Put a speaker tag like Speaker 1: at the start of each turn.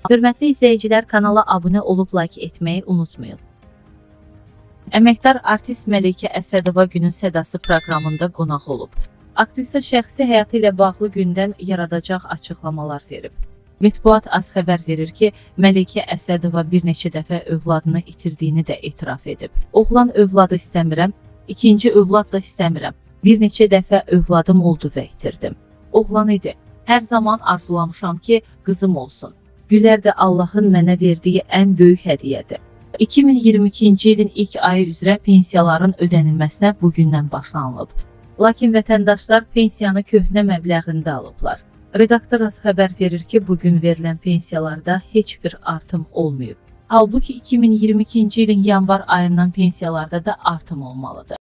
Speaker 1: Hörmətli izləyicilər, kanala abunə olub like etməyi unutmayın. Əməkdar artist Məlikə Əsədova Günün Sədası proqramında qonaq olub. Aktrisa şəxsi həyatı ilə bağlı gündəm yaradacaq açıqlamalar verib. Mətbuat az xəbər verir ki, Məlikə Əsədova bir neçə dəfə övladını itirdiyini də etiraf edib. Oğlan övladı istəmirəm, ikinci övlad da istəmirəm. Bir neçə dəfə övladım oldu və itirdim. Oğlan idi. Hər zaman arzulamışam ki, qızım olsun. Gülər də Allahın mənə verdiyi ən böyük hədiyyədir. 2022-ci ilin ilk ayı üzrə pensiyaların ödənilməsinə bugündən başlanılıb. Lakin vətəndaşlar pensiyanı köhnə məbləğində alıblar. Redaktor az xəbər verir ki, bugün verilən pensiyalarda heç bir artım olmayıb. Halbuki 2022-ci ilin yanvar ayından pensiyalarda da artım olmalıdır.